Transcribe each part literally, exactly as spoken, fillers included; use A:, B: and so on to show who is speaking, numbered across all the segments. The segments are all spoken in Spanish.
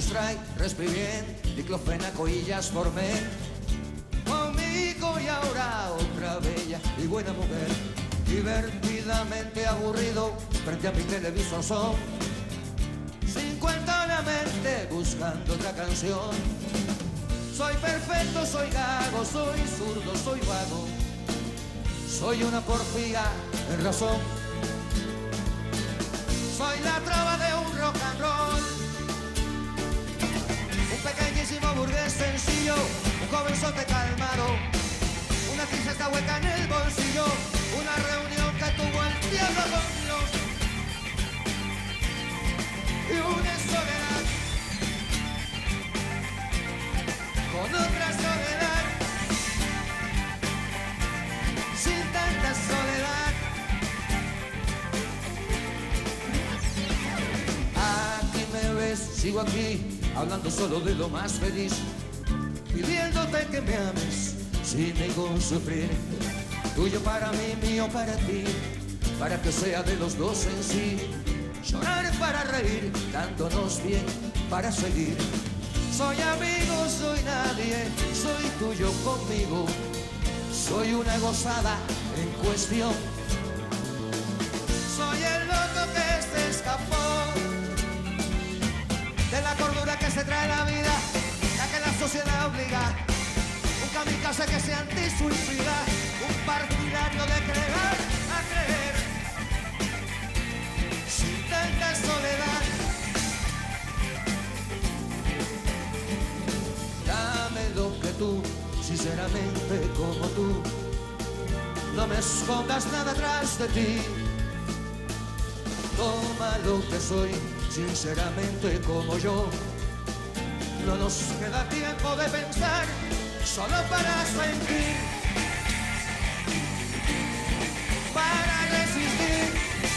A: distrae, respiré bien, diclofenaco y ya formé conmigo y ahora otra bella y buena mujer. Divertidamente aburrido frente a mi televisor son cincuenta la mente buscando otra canción. Soy perfecto, soy gago, soy zurdo, soy vago, soy una porfía en razón. Soy la trova de un rock and roll, un pequeñísimo burgués sencillo, un jovenzote calmado, una tristeza hueca en el bolsillo, una reunión que tuvo el diablo con Dios y una soledad con otra soledad, sin tanta soledad. Aquí me ves, sigo aquí, hablando solo de lo más feliz, pidiéndote que me ames sin ningún sufrir. Tuyo para mí, mío para ti, para que sea de los dos en sí. Llorar para reír, dándonos bien para seguir. Soy amigo, soy nadie, soy tuyo conmigo. Soy una gozada en cuestión. Soy el loco que se escapó de la cordura que se trae la vida, la que la sociedad obliga. Un kamikaze que se antisuicida, un partidario de creer a creer, sin tanta soledad. Dame lo que tú, sinceramente como tú, no me escondas nada atrás de ti. Toma lo que soy, sinceramente como yo. No nos queda tiempo de pensar, solo para sentir, para resistir,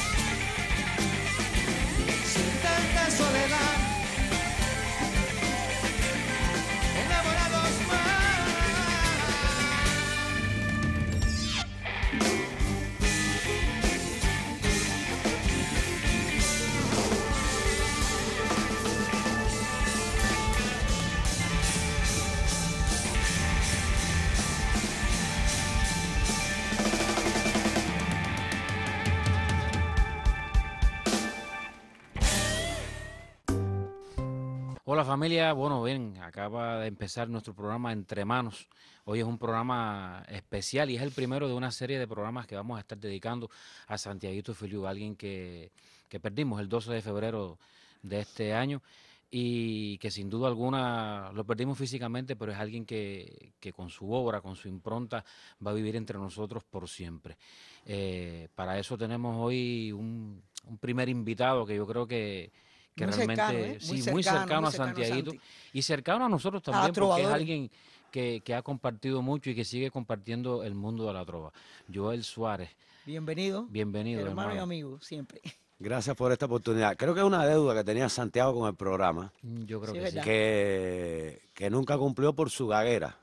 A: sin tanta soledad, enamorados más.
B: Hola familia, bueno, bien, acaba de empezar nuestro programa Entre Manos. Hoy es un programa especial y es el primero de una serie de programas que vamos a estar dedicando a Santiaguito Filiu, alguien que, que perdimos el doce de febrero de este año y que sin duda alguna lo perdimos físicamente, pero es alguien que, que con su obra, con su impronta, va a vivir entre nosotros por siempre. Eh, para eso tenemos hoy un, un primer invitado que yo creo que que
C: muy
B: realmente,
C: cercano, ¿eh?
B: sí,
C: muy,
B: muy
C: cercano,
B: cercano
C: muy
B: a
C: cercano
B: Santiaguito
C: a Santi.
B: y cercano a nosotros también, porque es
C: trovadores.
B: alguien que, que ha compartido mucho y que sigue compartiendo el mundo de la trova. Joel Suárez.
C: Bienvenido.
B: Bienvenido,
C: hermano.
B: hermano
C: y amigo, siempre.
D: Gracias por esta oportunidad. Creo que es una deuda que tenía Santiago con el programa,
B: Yo creo
C: Sí,
B: que sí.
C: verdad.
D: que, que nunca cumplió por su gaguera.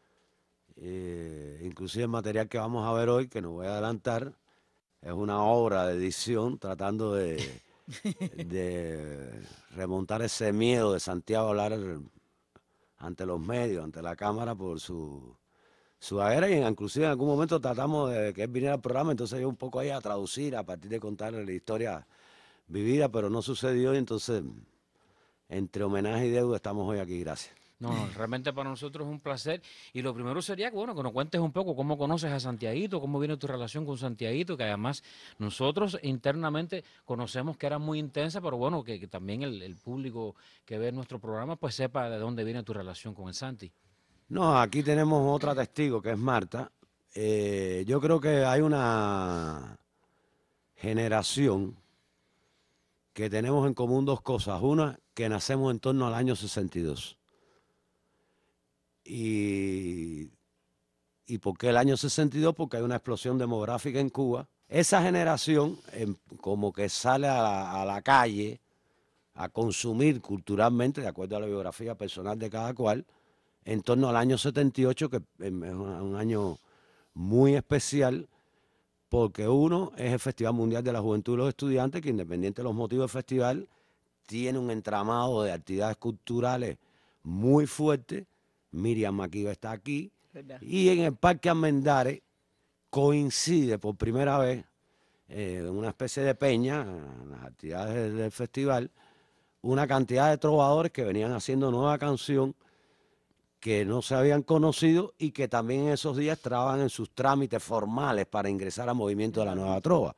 D: Eh, inclusive el material que vamos a ver hoy, que no voy a adelantar, es una obra de edición tratando de, de remontar ese miedo de Santiago a hablar ante los medios, ante la cámara por su, su gaguera, y inclusive en algún momento tratamos de que él viniera al programa, entonces yo un poco ahí a traducir, a partir de contarle la historia vivida, pero no sucedió, y entonces entre homenaje y deuda estamos hoy aquí. Gracias.
B: No, no, realmente para nosotros es un placer. Y lo primero sería que, bueno, que nos cuentes un poco cómo conoces a Santiaguito, cómo viene tu relación con Santiaguito, que además nosotros internamente conocemos que era muy intensa, pero bueno, que, que también el, el público que ve nuestro programa pues sepa de dónde viene tu relación con el Santi.
D: No, aquí tenemos otra testigo que es Marta. Eh, yo creo que hay una generación que tenemos en común dos cosas. Una, que nacemos en torno al año sesenta y dos. Y, ¿Y por qué el año sesenta y dos? Porque hay una explosión demográfica en Cuba. Esa generación eh, como que sale a la, a la calle a consumir culturalmente, de acuerdo a la biografía personal de cada cual, en torno al año setenta y ocho, que es un año muy especial, porque uno es el Festival Mundial de la Juventud y los Estudiantes, que independiente de los motivos del festival, tiene un entramado de actividades culturales muy fuerte. Miriam Makeba está aquí.
C: ¿Verdad?
D: Y en el Parque Armendáriz coincide por primera vez en eh, una especie de peña, en las actividades del festival, una cantidad de trovadores que venían haciendo nueva canción que no se habían conocido y que también en esos días estaban en sus trámites formales para ingresar al movimiento de la nueva trova.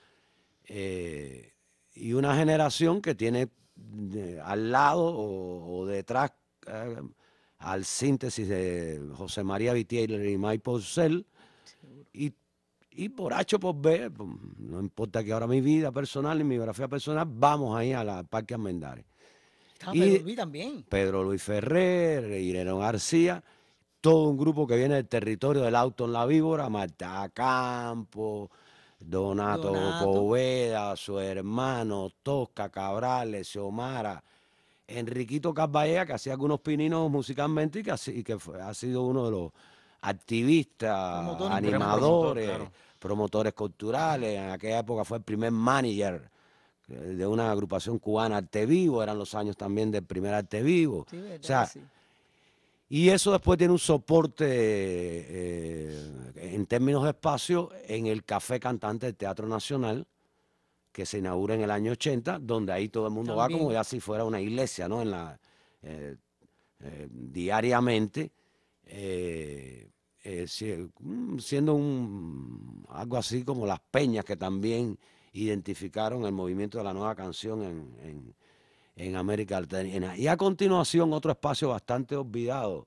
D: Eh, y una generación que tiene de, al lado o, o detrás eh, al síntesis de José María Vitier y Mike Porcel, y, y por H o por B, no importa que ahora mi vida personal y mi biografía personal, vamos ahí al Parque Armendáriz.
C: Ah,
D: Y
C: Pedro Luis también.
D: Pedro Luis Ferrer, Irene García, todo un grupo que viene del territorio del Auto en la Víbora, Marta Campo, Donato,
C: Donato.
D: Poveda, su hermano, Tosca, Cabrales, Xiomara, Enriquito Carballea, que hacía algunos pininos musicalmente y que, y que fue, ha sido uno de los activistas,
C: Promotor,
D: animadores,
B: promotor, claro.
D: promotores culturales. En aquella época fue el primer manager de una agrupación cubana, Arte Vivo, eran los años también del primer Arte Vivo.
C: Sí, verdad,
D: o sea,
C: sí.
D: y eso después tiene un soporte eh, en términos de espacio en el Café Cantante del Teatro Nacional, que se inaugura en el año ochenta, donde ahí todo el mundo
C: También.
D: va como ya si fuera una iglesia, ¿no? En la, eh, eh, diariamente, eh, eh, si- siendo un, algo así como las peñas que también identificaron el movimiento de la nueva canción en, en, en América Latina. Y a continuación otro espacio bastante olvidado,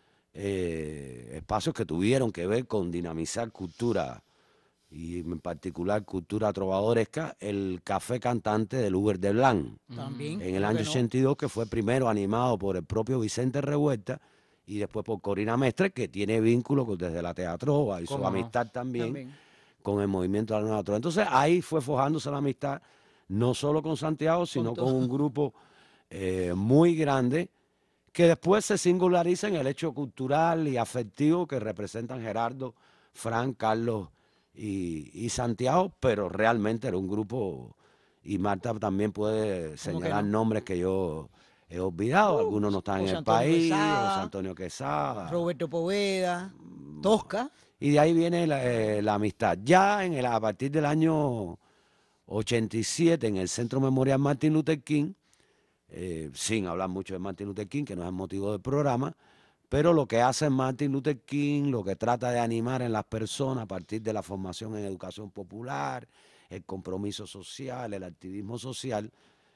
D: eh, espacios que tuvieron que ver con dinamizar cultura, y en particular cultura trovadoresca, el Café Cantante del Uber de Blanc,
C: También.
D: en el
C: ¿por
D: año
C: qué no?
D: ochenta y dos, que fue primero animado por el propio Vicente Revuelta y después por Corina Mestre, que tiene vínculo con- desde la Teatrova y su
B: ¿Cómo no?
D: amistad también,
C: También.
D: con el movimiento de la nueva trova. Entonces ahí fue forjándose la amistad, no solo con Santiago, sino
C: todo.
D: con un grupo eh, muy grande, que después se singulariza en el hecho cultural y afectivo que representan Gerardo, Fran, Carlos y, y Santiago, pero realmente era un grupo, y Marta también puede señalar
C: no?
D: nombres que yo he olvidado,
C: Uh,
D: algunos no están en
C: José
D: el
C: Antonio
D: país,
C: Quesada,
D: José Antonio Quesada.
C: Roberto Poveda, Tosca.
D: Y de ahí viene la, eh, la amistad. Ya en el, a partir del año ochenta y siete, en el Centro Memorial Martin Luther King, eh, sin hablar mucho de Martin Luther King, que no es el motivo del programa, pero lo que hace Martin Luther King, lo que trata de animar en las personas a partir de la formación en educación popular, el compromiso social, el activismo social,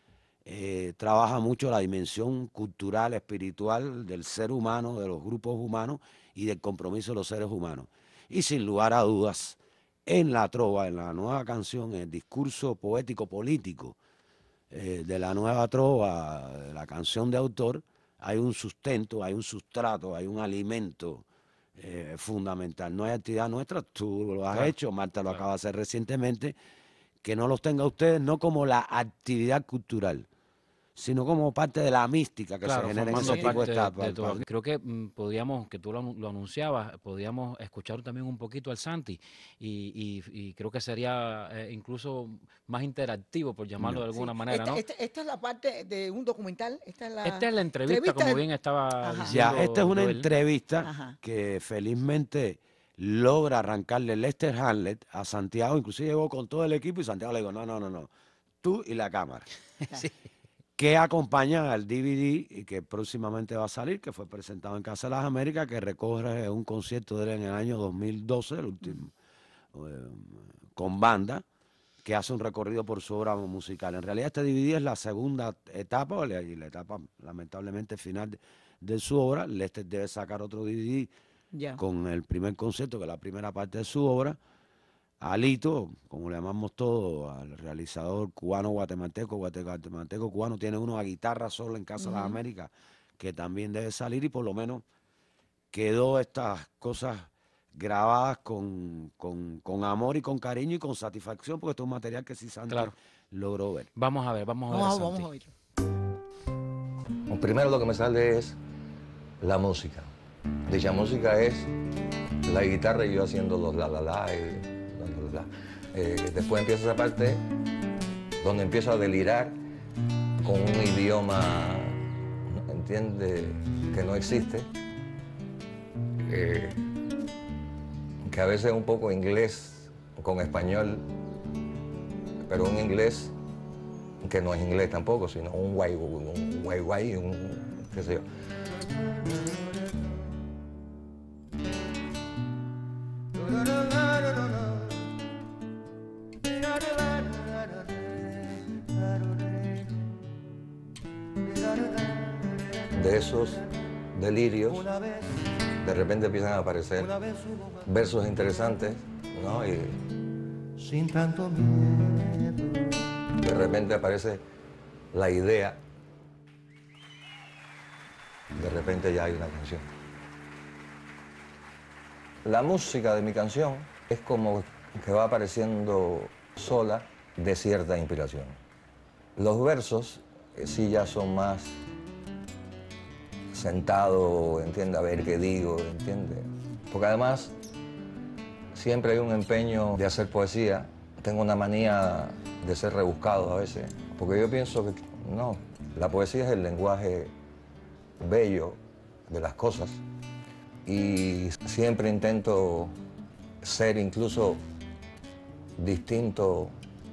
D: eh, trabaja mucho la dimensión cultural, espiritual del ser humano, de los grupos humanos y del compromiso de los seres humanos. Y sin lugar a dudas, en la trova, en la nueva canción, en el discurso poético político eh, de la nueva trova, de la canción de autor, hay un sustento, hay un sustrato, hay un alimento eh, fundamental. No hay actividad nuestra, tú lo has
B: Claro,
D: hecho, Marta lo
B: claro.
D: acaba de hacer recientemente, que no los tenga ustedes no como la actividad cultural, sino como parte de la mística que
B: Claro,
D: se genera en
B: formando
D: ese tipo
B: parte
D: de
B: de,
D: etapas.
B: de todo. Creo que mm, podíamos, que tú lo, anu- lo anunciabas, podíamos escuchar también un poquito al Santi y, y- y creo que sería eh, incluso más interactivo, por llamarlo de alguna
C: Sí.
B: manera,
C: esta,
B: ¿no?
C: esta, esta es la parte de un documental. Esta es la,
B: Esta es la entrevista, como
C: del-
B: bien estaba
C: Ajá.
B: diciendo
D: Ya, esta es una
B: Joel.
D: entrevista
C: Ajá.
D: que felizmente logra arrancarle Lester Hamlet a Santiago, inclusive llegó con todo el equipo y Santiago le dijo, no, no, no, no, tú y la cámara.
B: Sí.
D: Que acompañan al D V D y que próximamente va a salir, que fue presentado en Casa de las Américas, que recoge un concierto de él en el año dos mil doce, el último, eh, con banda, que hace un recorrido por su obra musical. En realidad este D V D es la segunda etapa, y la etapa lamentablemente final de, de su obra. Lester debe sacar otro D V D
C: Ya.
D: con el primer concierto, que es la primera parte de su obra. Alito, como le llamamos todos, al realizador cubano guatemalteco, guate- guatemalteco cubano, tiene uno a guitarra solo en Casa de las
C: Ujú.
D: Américas, que también debe salir, y por lo menos quedó estas cosas grabadas con, con, con amor y con cariño y con satisfacción, porque esto es un material que sí Santi
B: Claro.
D: logró ver.
B: Vamos a ver, vamos a ver. a
C: Vamos, a- vamos
B: Santi.
C: a oírlo.
E: Lo primero lo que me sale es la música. Dicha música es la guitarra y yo haciendo los la la la y la la la. Eh, después empieza esa parte donde empiezo a delirar con un idioma, entiende, que no existe, eh, que a veces es un poco inglés con español, pero un inglés que no es inglés tampoco, sino un guay, un guay, guay, un qué sé yo. De esos delirios, de repente empiezan a aparecer versos interesantes, ¿no? Y
A: sin tanto miedo.
E: de repente aparece la idea, de repente ya hay una canción. La música de mi canción es como que va apareciendo sola de cierta inspiración. Los versos eh, sí ya son más sentado, entiende, a ver qué digo, entiende. Porque además siempre hay un empeño de hacer poesía. Tengo una manía de ser rebuscado a veces, porque yo pienso que no, la poesía es el lenguaje bello de las cosas y siempre intento ser incluso distinto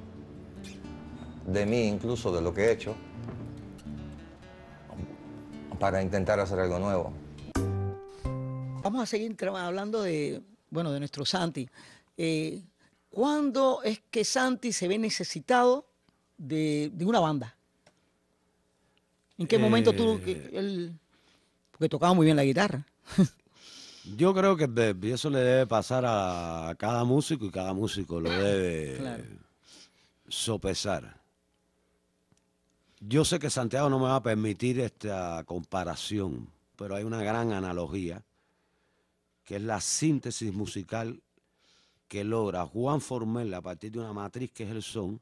E: de mí, incluso de lo que he hecho, para intentar hacer algo nuevo.
C: Vamos a seguir tra- hablando de, bueno, de nuestro Santi. Eh, ¿Cuándo es que Santi se ve necesitado de, de una banda? ¿En qué momento tú, que
D: Eh,
C: él, porque tocaba muy bien la guitarra?
D: Yo creo que de- eso le debe pasar a cada músico y cada músico lo debe
C: Claro.
D: sopesar. Yo sé que Santiago no me va a permitir esta comparación, pero hay una gran analogía, que es la síntesis musical que logra Juan Formel a partir de una matriz que es el son,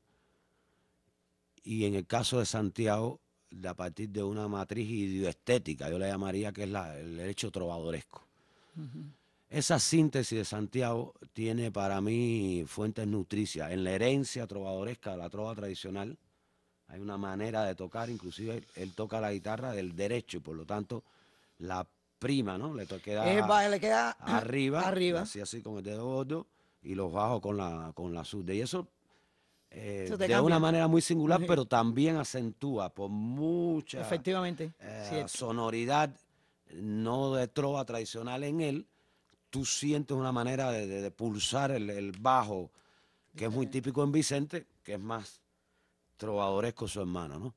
D: y en el caso de Santiago, de a partir de una matriz idioestética, yo le llamaría que es la- el hecho trovadoresco. Esa síntesis de Santiago tiene para mí fuentes nutricias. En la herencia trovadoresca de la trova tradicional hay una manera de tocar, inclusive él, él toca la guitarra del derecho y por lo tanto la prima, ¿no? Le to- queda
C: Él va- le queda
D: arriba,
C: arriba.
D: así así con el dedo gordo y los bajos con la, con la zurda. Y eso eh,
C: Eso te
D: de
C: cambia.
D: una manera muy singular,
C: Sí.
D: pero también acentúa por mucha
C: Efectivamente,
D: eh,
C: cierto.
D: sonoridad no de trova tradicional en él, tú sientes una manera de, de- de pulsar el, el bajo, que es muy típico en Vicente, que es más trovadoresco su hermano, ¿no?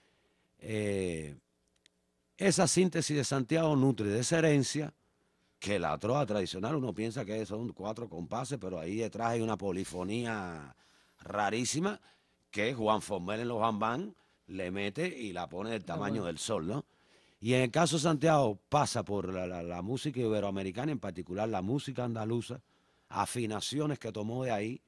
D: Eh, esa síntesis de Santiago nutre de esa herencia, que la trova tradicional uno piensa que son cuatro compases, pero ahí detrás hay una polifonía rarísima que Juan Formel en los bambán le mete y la pone del tamaño del sol, ¿no? Y en el caso de Santiago pasa por la, la- la música iberoamericana, en particular la música andaluza, afinaciones que tomó de ahí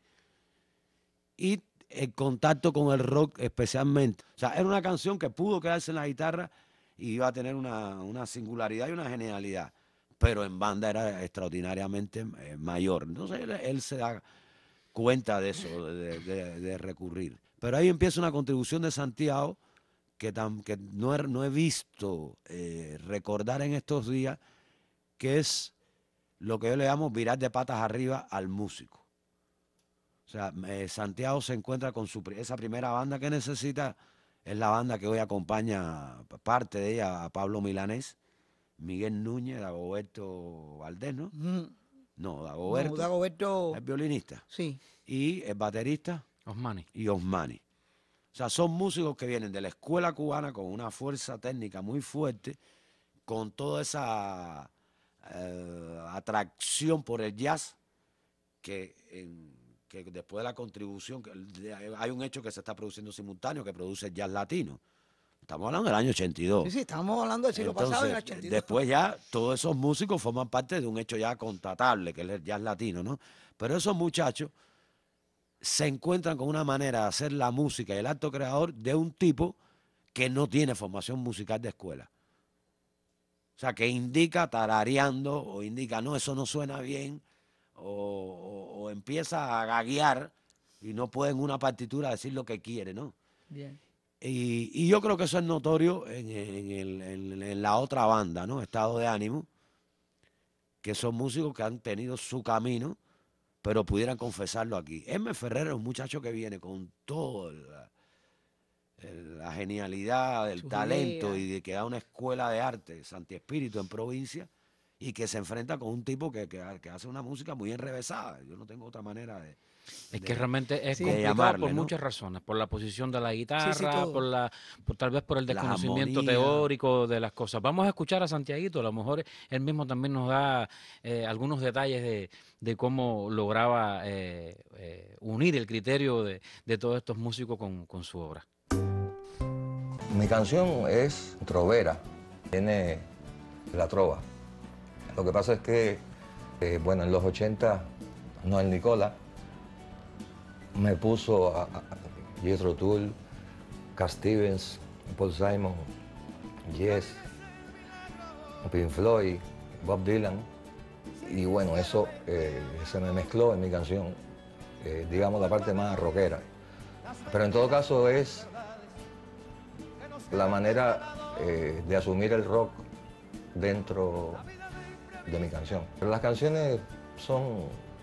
D: y el contacto con el rock especialmente. O sea, era una canción que pudo quedarse en la guitarra y iba a tener una, una singularidad y una genialidad, pero en banda era extraordinariamente eh, mayor. Entonces él, él se da cuenta de eso, de, de- de recurrir. Pero ahí empieza una contribución de Santiago que, tam- que no, he, no he visto eh, recordar en estos días, que es lo que yo le llamo virar de patas arriba al músico. O sea, eh, Santiago se encuentra con su, pri- esa primera banda que necesita, es la banda que hoy acompaña, parte de ella, a Pablo Milanés, Miguel Núñez, Dagoberto Valdés, ¿no?
C: Mm,
D: No,
C: No,
D: Dagoberto,
C: Dagoberto,
D: es violinista,
C: sí.
D: y es baterista,
B: Osmani.
D: y Osmani. O sea, son músicos que vienen de la escuela cubana con una fuerza técnica muy fuerte, con toda esa eh, atracción por el jazz, que, en- que después de la contribución, que de- hay un hecho que se está produciendo simultáneo, que produce el jazz latino. Estamos hablando del año ochenta y dos.
C: Sí, sí, estamos hablando del siglo pasado, en el
D: Entonces,
C: ochenta y dos.
D: después ya todos esos músicos forman parte de un hecho ya constatable, que es el jazz latino, ¿no? Pero esos muchachos se encuentran con una manera de hacer la música y el acto creador de un tipo que no tiene formación musical de escuela. O sea, que indica tarareando o indica, no, eso no suena bien, o, o- o empieza a gaguear y no puede en una partitura decir lo que quiere, ¿no?
C: Bien.
D: Y, y yo creo que eso es notorio en, en el- en- en la otra banda, ¿no? Estado de Ánimo, que son músicos que han tenido su camino, pero pudieran confesarlo aquí. Hermes Ferrer es un muchacho que viene con toda la, el- la genialidad, el
C: Sus
D: talento
C: ideas.
D: y de que da una escuela de arte, Santi Espíritu, en provincia, y que se enfrenta con un tipo que, que ha- que hace una música muy enrevesada. Yo no tengo otra manera de,
B: Es que
D: de-
B: realmente es
C: Sí.
D: de
B: complicado por
D: llamarle, ¿no?
B: muchas razones, por la posición de la
C: Sí, sí,
B: guitarra, por
C: todo.
B: la, por tal vez por el
D: Las
B: desconocimiento
D: armonías.
B: teórico de las cosas. Vamos a escuchar a Santiaguito, a lo mejor él mismo también nos da eh, algunos detalles de, de cómo lograba eh, eh, unir el criterio de, de todos estos músicos con, con su obra.
E: Mi canción es trovera, tiene la trova. Lo que pasa es que, eh, bueno, en los ochenta, Noel Nicola me puso a, a Jethro Tull, Cat Stevens, Paul Simon, Yes, Pink Floyd, Bob Dylan. Y bueno, eso eh, se me mezcló en mi canción, eh, digamos la parte más rockera. Pero en todo caso es la manera eh, de asumir el rock dentro de mi canción. Pero las canciones son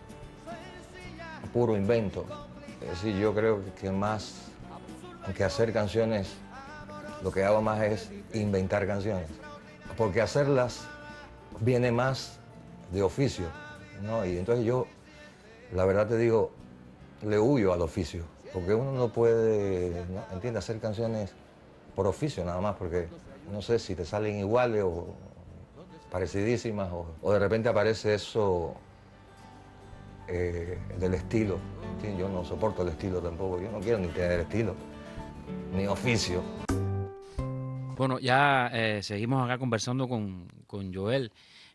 E: puro invento. Es decir, yo creo que más que hacer canciones, lo que hago más es inventar canciones. Porque hacerlas viene más de oficio, ¿no? Y entonces yo, la verdad te digo, le huyo al oficio. Porque uno no puede, ¿no? ¿Entiendes? Hacer canciones por oficio nada más, porque no sé si te salen iguales o parecidísimas, o, o de repente aparece eso eh, del estilo. ¿Entiendes? Yo no soporto el estilo tampoco, yo no quiero ni tener estilo, ni oficio.
B: Bueno, ya eh, seguimos acá conversando con, con Joel.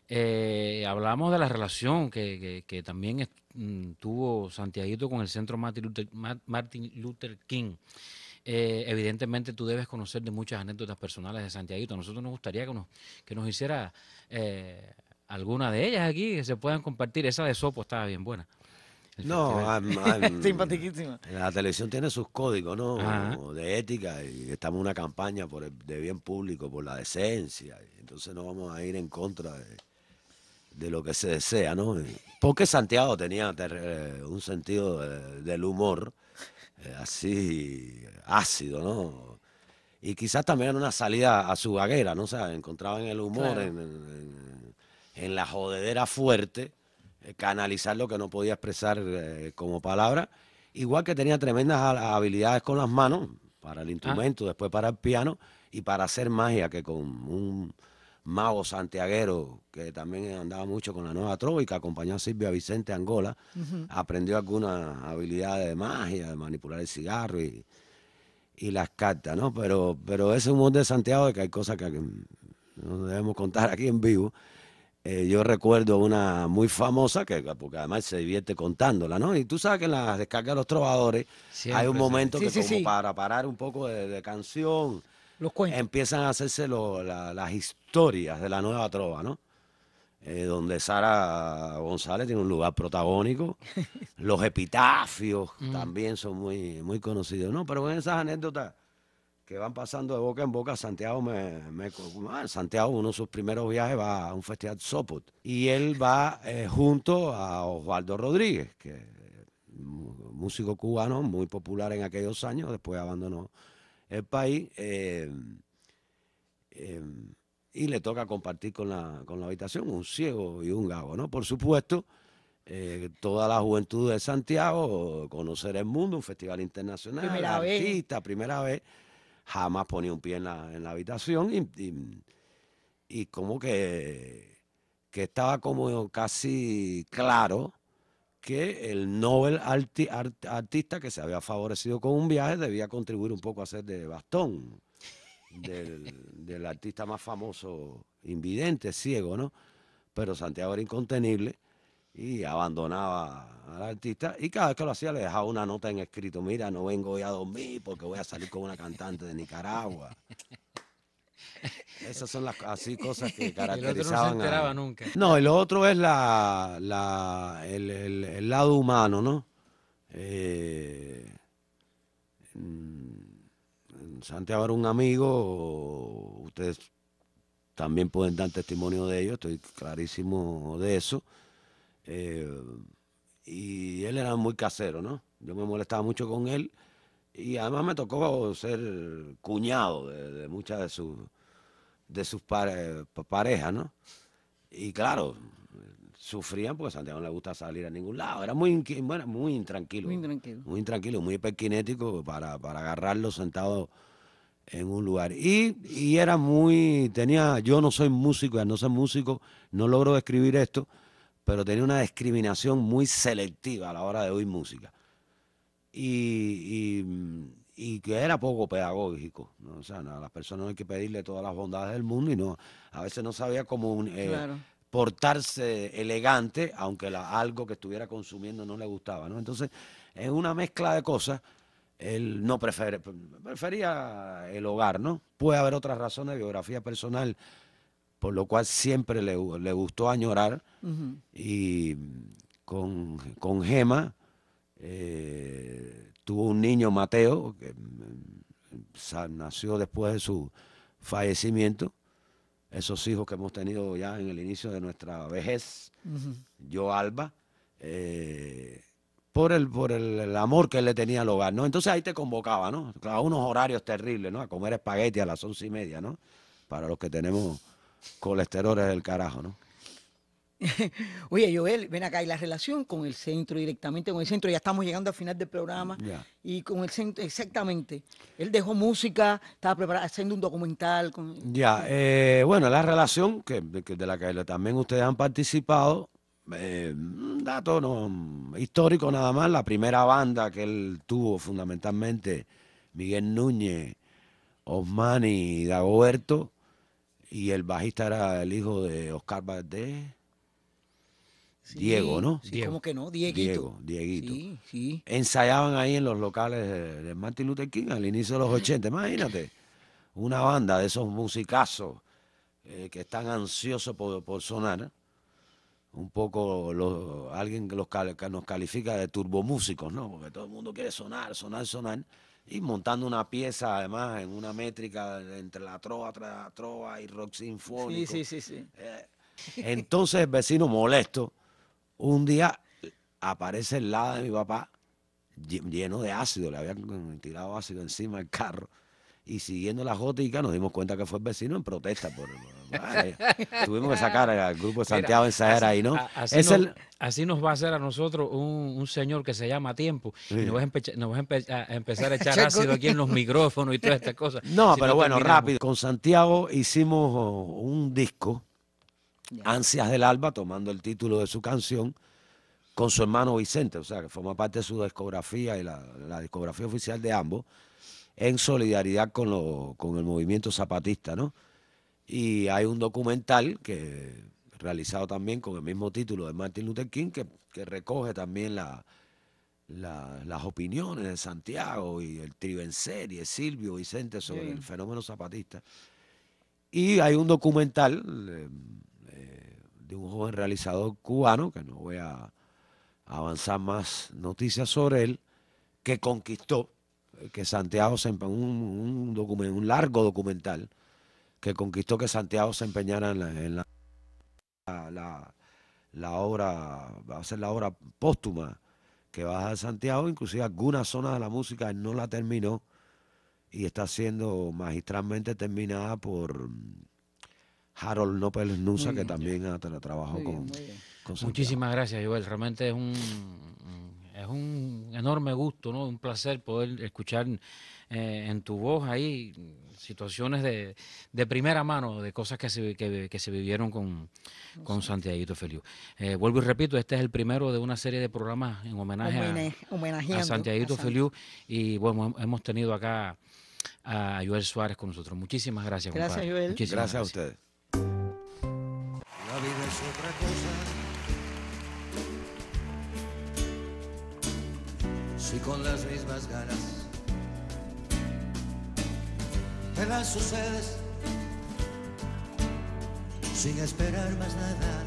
B: Eh, hablamos de la relación que, que- que también es- mm, tuvo Santiaguito con el Centro Martin Luther, Ma- Martin Luther King. Eh, evidentemente tú debes conocer de muchas anécdotas personales de Santiaguito. A nosotros nos gustaría que nos, que nos hiciera eh, alguna de ellas aquí, que se puedan compartir. Esa de Sopo estaba bien buena, el
D: No,
B: festival.
D: am- am-
C: Simpaticísima.
D: la televisión tiene sus códigos,
B: Ajá.
D: ¿no? De ética, y estamos en una campaña por el, de bien público, por la decencia, y entonces no vamos a ir en contra de, de lo que se desea, ¿no? Porque Santiago tenía ter- eh, un sentido de- del humor eh, así ácido, ¿no? Y quizás también era una salida a su vaguera, ¿no? O sea, encontraba en el humor,
C: Claro.
D: en, en- en la jodedera fuerte, eh, canalizar lo que no podía expresar eh, como palabra. Igual que tenía tremendas ha- habilidades con las manos, para el
B: Ah,
D: instrumento, después para el piano, y para hacer magia, que con un mago santiaguero que también andaba mucho con la nueva trova y que acompañó a Silvia Vicente Angola,
C: Ujú.
D: aprendió algunas habilidades de magia, de manipular el cigarro y, y las cartas, ¿no? Pero, pero ese humor de Santiago, de que hay cosas que mm, no debemos contar aquí en vivo. Eh, yo recuerdo una muy famosa, que porque además se divierte contándola, ¿no? Y tú sabes que en las descargas de los trovadores hay un
B: siempre se...
D: momento
C: Sí,
D: que
C: sí,
D: como
C: sí.
D: para parar un poco de, de canción,
C: Los cuentos.
D: empiezan a hacerse lo- la- las historias de la nueva trova, ¿no? Eh, donde Sara González tiene un lugar protagónico. Los epitafios
B: Mm.
D: también son muy, muy conocidos, ¿no? Pero en esas anécdotas que van pasando de boca en boca, Santiago me, me co- ah, Santiago, uno de sus primeros viajes va a un festival Sopot y él va eh, junto a Osvaldo Rodríguez, que es un músico cubano muy popular en aquellos años, después abandonó el país. eh, eh, y le toca compartir con la, con la habitación un ciego y un gago, ¿no? Por supuesto, eh, toda la juventud de Santiago, conocer el mundo, un festival internacional,
C: Primera vez.
D: artista, primera vez, jamás ponía un pie en la, en la habitación y, y- y como que, que estaba como casi claro que el Nobel arti- art- artista que se había favorecido con un viaje debía contribuir un poco a ser de bastón del, del artista más famoso, invidente, ciego, ¿no? Pero Santiago era incontenible y abandonaba al artista y cada vez que lo hacía le dejaba una nota en escrito: mira, no vengo hoy a dormir porque voy a salir con una cantante de Nicaragua. Esas son las así cosas que
B: Y el otro no se
D: caracterizaban
B: enteraba
D: a...
B: nunca.
D: No, y lo otro es la, la, el, el- el lado humano, ¿no? Eh, mm, Santiago era un amigo, ustedes también pueden dar testimonio de ello, estoy clarísimo de eso. Eh, y él era muy casero, ¿no? Yo me molestaba mucho con él y además me tocó ser cuñado de, de muchas de sus de sus pare, parejas, ¿no? Y claro, sufrían porque a Santiago no le gusta salir a ningún lado. Era muy, bueno, muy intranquilo.
C: Muy intranquilo.
D: Muy intranquilo, muy hiperkinético para, para agarrarlo sentado en un lugar. Y, y era muy, tenía, yo no soy músico, al no ser músico, no logro describir esto, pero tenía una discriminación muy selectiva a la hora de oír música. Y, y, y que era poco pedagógico, ¿no? O sea, no, a las personas no hay que pedirle todas las bondades del mundo y no, a veces no sabía cómo un, eh,
C: Claro.
D: portarse elegante, aunque la, algo que estuviera consumiendo no le gustaba, ¿no? Entonces, en una mezcla de cosas, él no prefer, prefería el hogar, ¿no? Puede haber otras razones de biografía personal, por lo cual siempre le, le gustó añorar.
C: Ujú.
D: Y con, con Gema eh, tuvo un niño, Mateo, que mm, nació después de su fallecimiento. Esos hijos que hemos tenido ya en el inicio de nuestra vejez,
C: Ujú.
D: yo, Alba, eh, por, el, por el, el amor que él le tenía al hogar, ¿no? Entonces ahí te convocaba, ¿no? A unos horarios terribles, ¿no? A comer espagueti a las once y media, ¿no? Para los que tenemos colesteroles del carajo, ¿no?
C: Oye, Joel, ven acá, y la relación con el centro, directamente con el centro, ya estamos llegando al final del programa,
D: Ya.
C: y con el centro, exactamente, él dejó música, estaba preparado, haciendo un documental. Con,
D: Ya, eh, bueno, la relación que, que de la que también ustedes han participado, eh, un dato no, histórico nada más, la primera banda que él tuvo fundamentalmente, Miguel Núñez, Osmani y Dagoberto, y el bajista era el hijo de Oscar Valdés,
C: Sí,
D: Diego, ¿no?
C: Sí,
B: Diego.
C: ¿cómo que no? Dieguito.
D: Diego, Dieguito.
C: Sí, sí.
D: Ensayaban ahí en los locales de, de Martin Luther King al inicio de los ochenta, imagínate, una banda de esos musicazos eh, que están ansiosos por, por sonar, un poco los, alguien que, los, cal- que nos califica de turbomúsicos, ¿no? Porque todo el mundo quiere sonar, sonar, sonar, y montando una pieza además en una métrica entre la trova, tra- trova y rock
C: Sí,
D: sinfónico.
C: sí, sí, sí.
D: Eh, entonces el vecino molesto, un día aparece el lado de mi papá lle- lleno de ácido, le habían tirado ácido encima del carro. Y siguiendo las góticas nos dimos cuenta que fue el vecino en protesta. Por, vale, tuvimos que sacar al grupo de Santiago a ensayar ahí, ¿no?
B: A- Así,
D: Es
B: nos,
D: el,
B: así nos va a hacer a nosotros un, un señor que se llama a tiempo y
D: Sí.
B: nos va a, empe- nos va a empe- a empezar a echar
C: Chaco.
B: ácido aquí en los micrófonos y todas estas cosas.
D: no,
B: si
D: pero bueno,
B: terminamos.
D: rápido. Con Santiago hicimos oh, un disco,
C: Ya.
D: Ansias del Alba, tomando el título de su canción, con su hermano Vicente, o sea, que forma parte de su discografía y la, la discografía oficial de ambos, en solidaridad con, lo, con el movimiento zapatista, ¿no? Y hay un documental que realizado también con el mismo título de Martin Luther King, que, que recoge también la, la- las opiniones de Santiago y el trío en serie, Silvio, Vicente, sobre
C: bien.
D: el fenómeno zapatista. Y hay un documental eh, eh, de un joven realizador cubano, que no voy a avanzar más noticias sobre él, que conquistó, eh, que Santiago se empe- un, un, documen- un largo documental, que conquistó que Santiago se empeñara en la, en la, la, la- la obra, va a ser la obra póstuma que va a dejar Santiago, inclusive algunas zonas de la música él no la terminó y está siendo magistralmente terminada por mm, Harold Nopel Nusa,
C: Muy
D: que
C: bien.
D: también ha tra- trabajó
C: Muy bien,
D: con,
C: muy bien.
D: con Santiago.
B: Muchísimas gracias, Joel. Realmente es un, es un enorme gusto, ¿no? Un placer poder escuchar eh, en tu voz ahí situaciones de, de primera mano, de cosas que se, que, que se vivieron con, con Santiaguito Feliu. Eh, vuelvo y repito, este es el primero de una serie de programas en homenaje a-
C: Homene-
B: a,
C: homenajeando
B: Santiaguito
C: a Santi.
B: Feliu. Y bueno, hemos tenido acá a Joel Suárez con nosotros. Muchísimas gracias,
C: Gracias,
B: compadre.
C: Joel.
B: Muchísimas
D: Gracias a ustedes.
A: La vida es otra cosa. Si con las mismas ganas te las sucedes sin esperar más nada,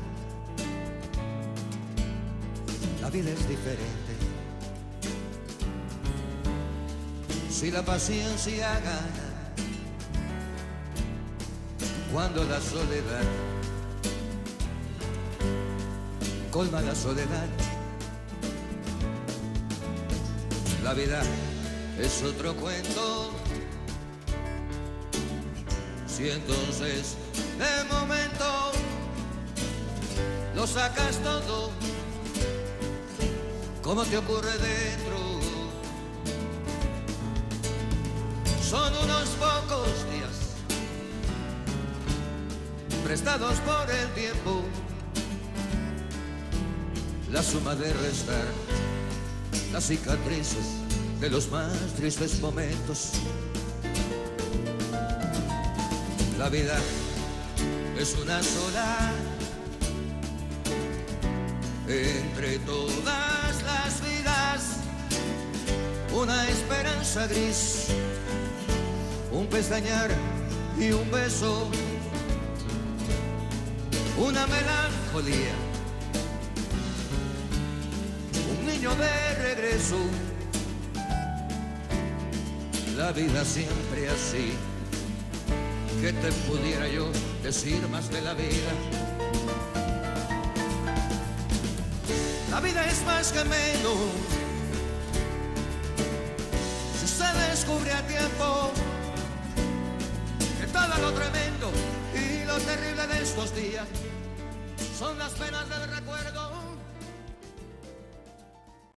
A: la vida es diferente. Si la paciencia gana cuando la soledad colma la soledad. La vida es otro cuento. Si entonces de momento lo sacas todo, como te ocurre dentro, son unos pocos días prestados por el tiempo, la suma de restar las cicatrices de los más tristes momentos. La vida es una sola entre todas las vidas, una esperanza gris, un pestañear y un beso, una melancolía, un niño de regreso. La vida siempre así. ¿Qué te pudiera yo decir más de la vida? La vida es más que menos si se descubre a tiempo que todo lo tremendo y lo terrible de estos días son las penas del recuerdo.